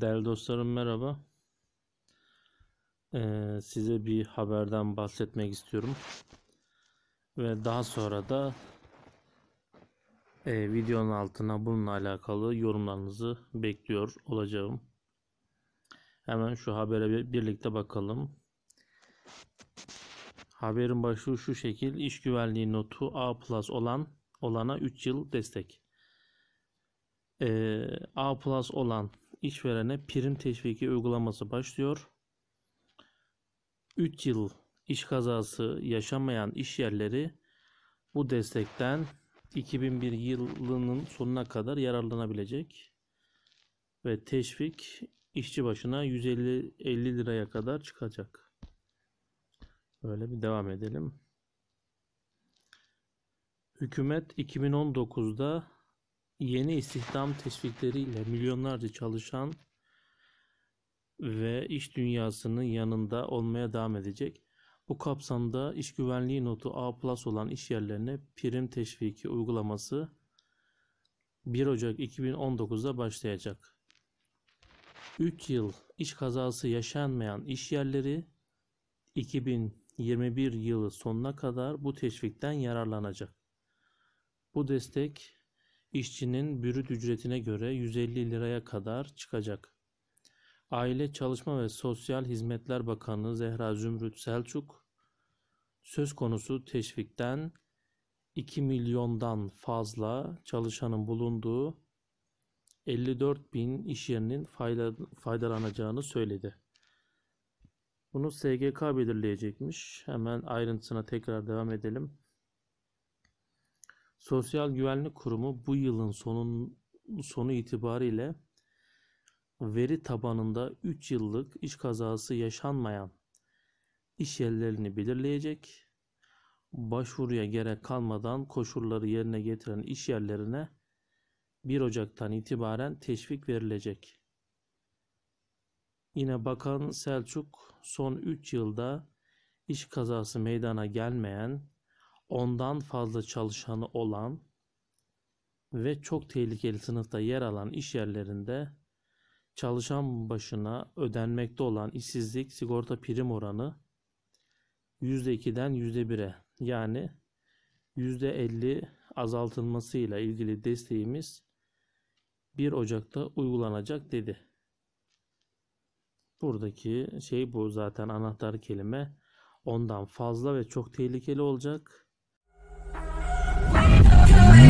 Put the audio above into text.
Değerli dostlarım merhaba. Size bir haberden bahsetmek istiyorum. Ve daha sonra da videonun altına bununla alakalı yorumlarınızı bekliyor olacağım. Hemen şu habere birlikte bakalım. Haberin başlığı şu şekil. İş güvenliği notu A+ olana 3 yıl destek. A+ olan işverene prim teşviki uygulaması başlıyor. 3 yıl iş kazası yaşamayan iş yerleri bu destekten 2001 yılının sonuna kadar yararlanabilecek ve teşvik işçi başına 150 liraya kadar çıkacak. Böyle bir devam edelim. Hükümet 2019'da yeni istihdam teşvikleriyle milyonlarca çalışan ve iş dünyasının yanında olmaya devam edecek. Bu kapsamda iş güvenliği notu A+ olan iş yerlerine prim teşviki uygulaması 1 Ocak 2019'da başlayacak. 3 yıl iş kazası yaşanmayan iş yerleri 2021 yılı sonuna kadar bu teşvikten yararlanacak. Bu destek işçinin brüt ücretine göre 150 liraya kadar çıkacak. Aile, Çalışma ve Sosyal Hizmetler Bakanı Zehra Zümrüt Selçuk, söz konusu teşvikten 2 milyondan fazla çalışanın bulunduğu 54 bin iş yerinin faydalanacağını söyledi. Bunu SGK belirleyecekmiş. Hemen ayrıntısına tekrar devam edelim. Sosyal Güvenlik Kurumu bu yılın sonu itibariyle veri tabanında 3 yıllık iş kazası yaşanmayan iş yerlerini belirleyecek. Başvuruya gerek kalmadan koşulları yerine getiren iş yerlerine 1 Ocak'tan itibaren teşvik verilecek. Yine Bakan Selçuk, son 3 yılda iş kazası meydana gelmeyen, ondan fazla çalışanı olan ve çok tehlikeli sınıfta yer alan iş yerlerinde çalışan başına ödenmekte olan işsizlik sigorta prim oranı %2'den %1'e yani %50 azaltılmasıyla ilgili desteğimiz 1 Ocak'ta uygulanacak dedi. Buradaki şey bu, zaten anahtar kelime ondan fazla ve çok tehlikeli olacak.